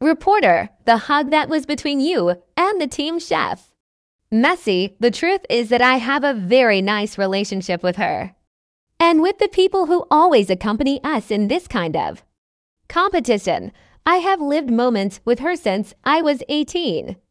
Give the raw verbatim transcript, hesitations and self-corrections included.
Reporter, the hug that was between you and the team chef. Messi, the truth is that I have a very nice relationship with her. And with the people who always accompany us in this kind of competition, I have lived moments with her since I was eighteen.